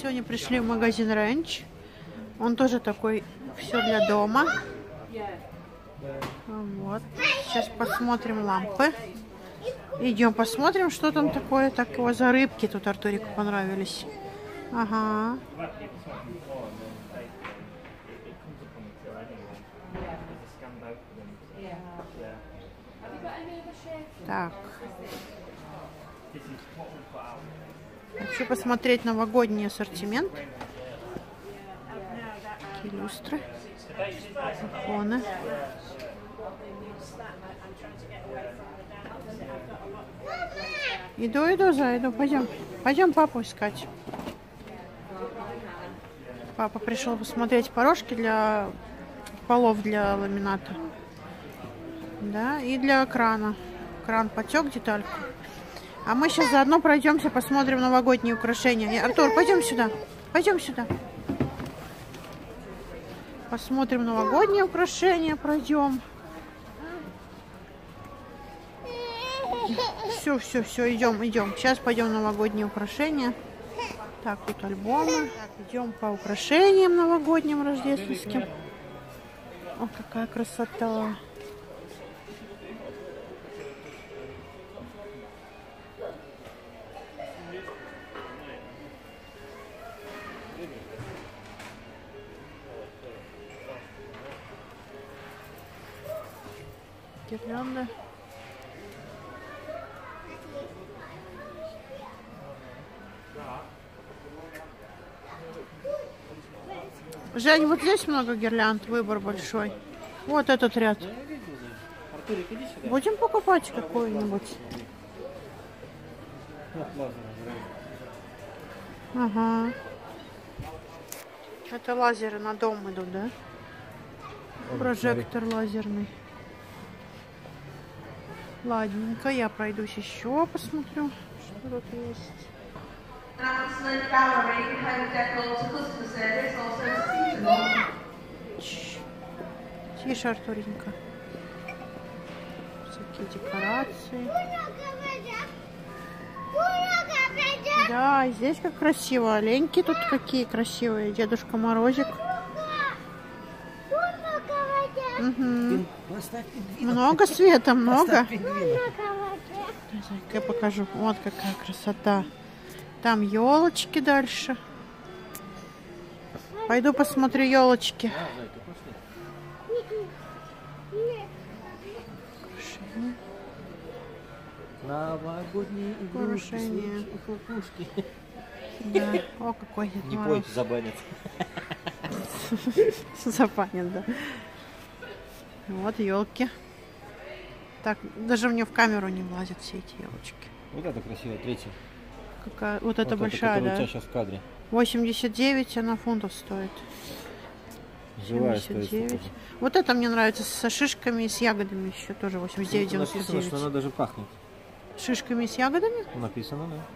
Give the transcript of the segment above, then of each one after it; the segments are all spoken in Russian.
Сегодня пришли в магазин Ranch. Он тоже такой, все для дома. Вот. Сейчас посмотрим лампы. Идем посмотрим, что там такое. Так его за рыбки тут Артурику понравились. Ага. Так. Хочу посмотреть новогодний ассортимент. Такие люстры. Фоны. Иду, зайду. Пойдем папу искать. Папа пришел посмотреть порожки для полов для ламината. Да, и для крана. Кран потек детальку. А мы сейчас заодно пройдемся, посмотрим новогодние украшения. Артур, пойдем сюда. Пойдем сюда. Посмотрим новогодние украшения, пройдем. Все, идем. Сейчас пойдем новогодние украшения. Так, тут альбомы. Так, идем по украшениям новогодним, рождественским. О, какая красота. Гирлянда. Жень, вот здесь много гирлянд, выбор большой. Вот этот ряд. Будем покупать какую-нибудь? Ага. Это лазеры на дом идут, да? Прожектор лазерный. Ладненько, я пройдусь еще, посмотрю, что тут есть. Тише, Артуренька. Всякие декорации. Да, здесь как красиво. Оленьки тут какие красивые. Дедушка Морозик. Угу. Много света, много. Я покажу. Вот какая красота. Там елочки дальше. Пойду посмотрю елочки. Новогодние игрушки, хлопушки. Да. О, какой Дед Не Мороз. пойте, забанят. Забанят, да. Вот елки. Так, даже мне в камеру не влазят все эти елочки. Вот это красивая, третья. Какая? Вот эта большая, да? У тебя сейчас в кадре. 89 она фунтов стоит. Живая 79. стоит. Вот это мне нравится со шишками и с ягодами еще тоже 89,99. Написано, что она даже пахнет. Шишками и с ягодами? Написано, да.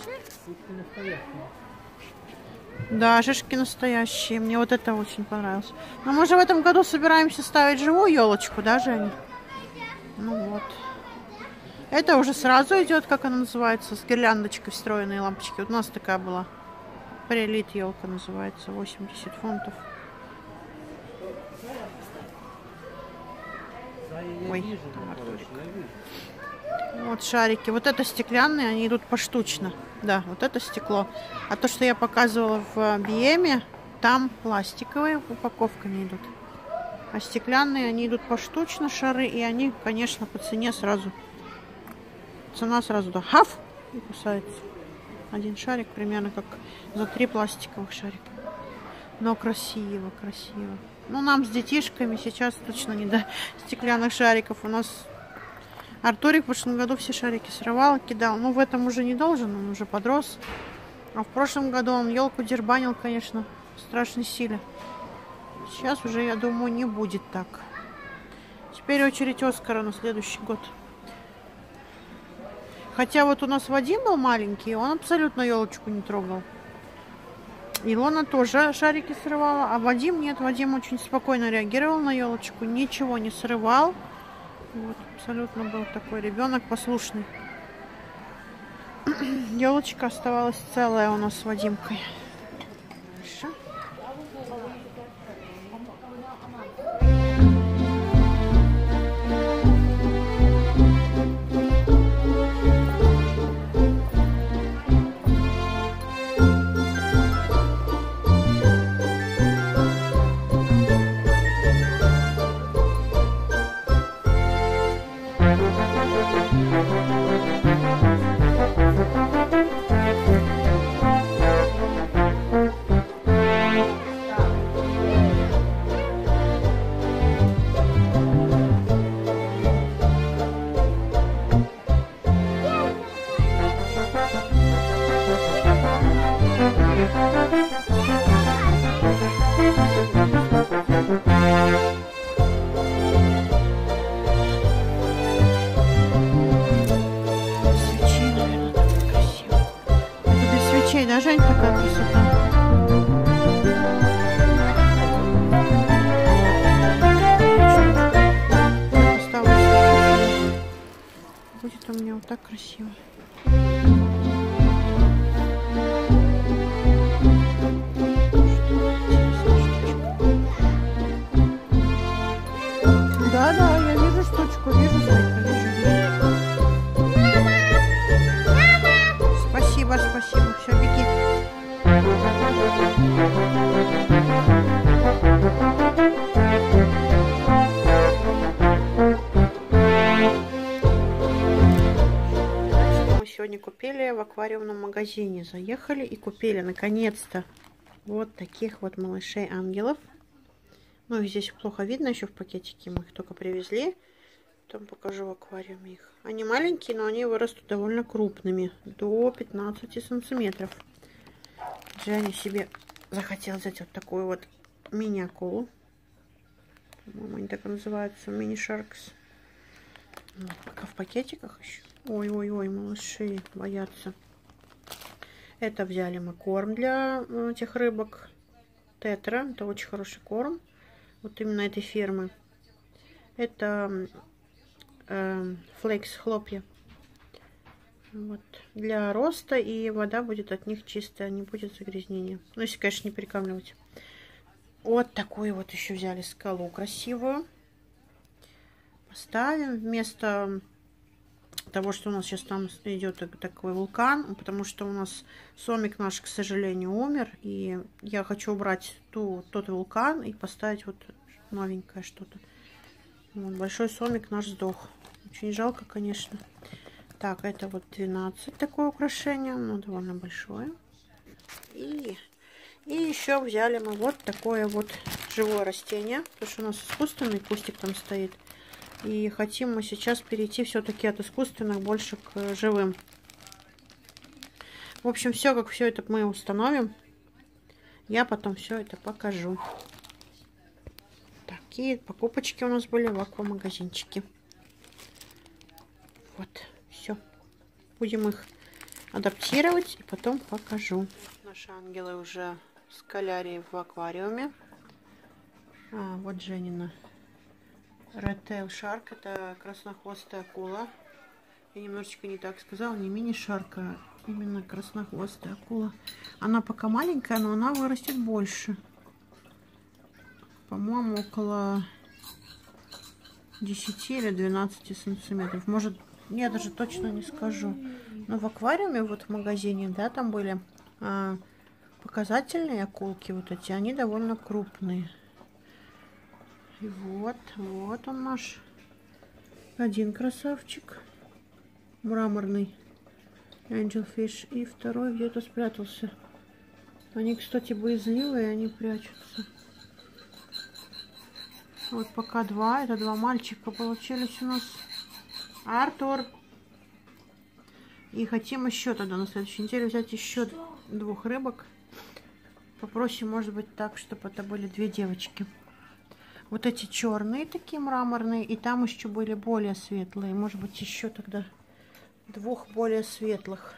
Да, шишки настоящие. Мне вот это очень понравилось. Но мы же в этом году собираемся ставить живую елочку, да, Женя? Ну вот. Это уже сразу идет, как она называется, с гирляндочкой встроенные лампочки. Вот у нас такая была. Прилит елка называется, 80 фунтов. Ой, там Артурик. Вот шарики. Вот это стеклянные, они идут поштучно. Да, вот это стекло. А то, что я показывала в Биеме, там пластиковые упаковками идут. А стеклянные, они идут поштучно, шары, и они, конечно, по цене сразу. Цена сразу, да, хаф, и кусается. Один шарик примерно как за 3 пластиковых шарика. Но красиво, красиво. Ну, нам с детишками сейчас точно не до стеклянных шариков. У нас Артурик в прошлом году все шарики срывал, кидал. Ну, в этом уже не должен, он уже подрос. А в прошлом году он елку дербанил, конечно, в страшной силе. Сейчас уже, я думаю, не будет так. Теперь очередь Оскара на следующий год. Хотя вот у нас Вадим был маленький, он абсолютно елочку не трогал. Илона тоже шарики срывала, а Вадим нет. Вадим очень спокойно реагировал на елочку, ничего не срывал. Вот, абсолютно был такой ребенок послушный. Елочка оставалась целая у нас с Вадимкой. Да, Жень, такая красота. Будет у меня вот так красиво. Да, я вижу штучку, вижу, Зайка, вижу. Спасибо, все, беги. Мы сегодня купили в аквариумном магазине. Заехали и купили, наконец-то, вот таких вот малышей-ангелов. Ну, здесь плохо видно еще в пакетике. Мы их только привезли. Потом покажу в аквариуме их. Они маленькие, но они вырастут довольно крупными. До 15 сантиметров. Женя себе захотел взять вот такую вот мини-акулу. По-моему, они так и называются. Мини-шаркс. Вот, пока в пакетиках еще. Ой-ой-ой, малыши боятся. Это взяли мы корм для этих рыбок. Тетра. Это очень хороший корм. Вот именно этой фирмы. Это флейкс, хлопья. Вот. Для роста, и вода будет от них чистая, не будет загрязнения. Ну, если, конечно, не перекармливать. Вот такую вот еще взяли скалу красивую. Поставим вместо того, что у нас сейчас там идет такой вулкан, потому что у нас сомик наш, к сожалению, умер. И я хочу убрать тот вулкан и поставить вот новенькое что-то. Вот, большой сомик наш сдох. Очень жалко, конечно. Так, это вот 12 такое украшение. Ну, довольно большое. И еще взяли мы вот такое вот живое растение. Потому что у нас искусственный кустик там стоит. И хотим мы сейчас перейти все-таки от искусственных больше к живым. В общем, как все это мы установим, я потом все это покажу. Такие покупочки у нас были в аквамагазинчике. Вот, все. Будем их адаптировать и потом покажу. Наши ангелы уже с Калярией в аквариуме. Вот Женина. Red Tail Shark, это краснохвостая акула. Я немножечко не так сказала, не мини-шарк, а именно краснохвостая акула. Она пока маленькая, но она вырастет больше. По-моему, около 10 или 12 сантиметров. Может, я даже точно не скажу. Но в аквариуме, вот в магазине, да, там были показательные акулки вот эти. Они довольно крупные. И вот он наш один красавчик, мраморный Angelfish, и второй где-то спрятался. Они, кстати, боязливые, они прячутся. Вот пока два, это два мальчика получились у нас. Артур. И хотим еще тогда на следующей неделе взять еще двух рыбок. Попросим, может быть, так, чтобы это были две девочки. Вот эти черные такие мраморные, и там еще были более светлые. Может быть, еще тогда двух более светлых.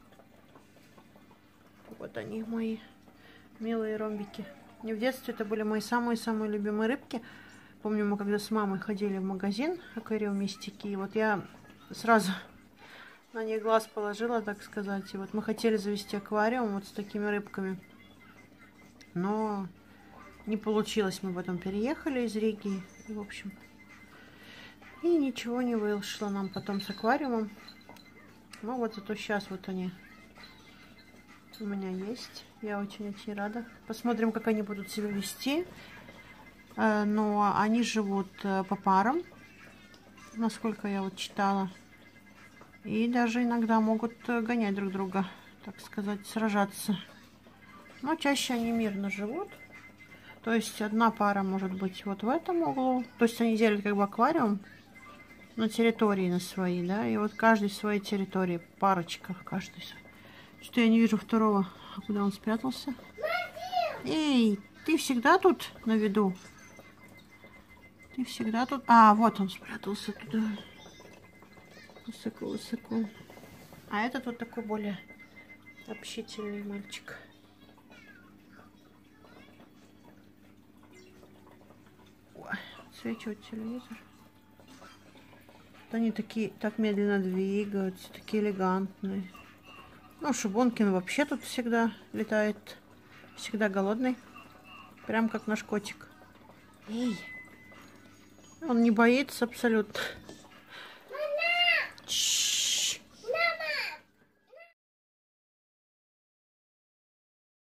Вот они, мои милые ромбики. И в детстве это были мои самые-самые любимые рыбки. Помню, мы когда с мамой ходили в магазин аквариумистики, и вот я сразу на них глаз положила, так сказать. И вот мы хотели завести аквариум вот с такими рыбками. Но не получилось, мы потом переехали из Риги, и, в общем, и ничего не вышло нам потом с аквариумом. Ну вот зато сейчас вот они у меня есть, я очень рада. Посмотрим, как они будут себя вести. Но они живут по парам, насколько я вот читала, и даже иногда могут гонять друг друга, так сказать, сражаться. Но чаще они мирно живут. То есть одна пара может быть вот в этом углу. То есть они делят как бы аквариум на территории на свои, да. И вот каждый в своей территории, парочка каждый. Что я не вижу второго. А куда он спрятался? Эй, ты всегда тут на виду? Ты всегда тут? А, вот он спрятался туда. Высоко, высоко. А этот вот такой более общительный мальчик. Ой, свечивает телевизор. Они такие, так медленно двигаются, такие элегантные. Ну, Шибонкин вообще тут всегда летает. Всегда голодный. Прям как наш котик. Эй! Он не боится абсолютно.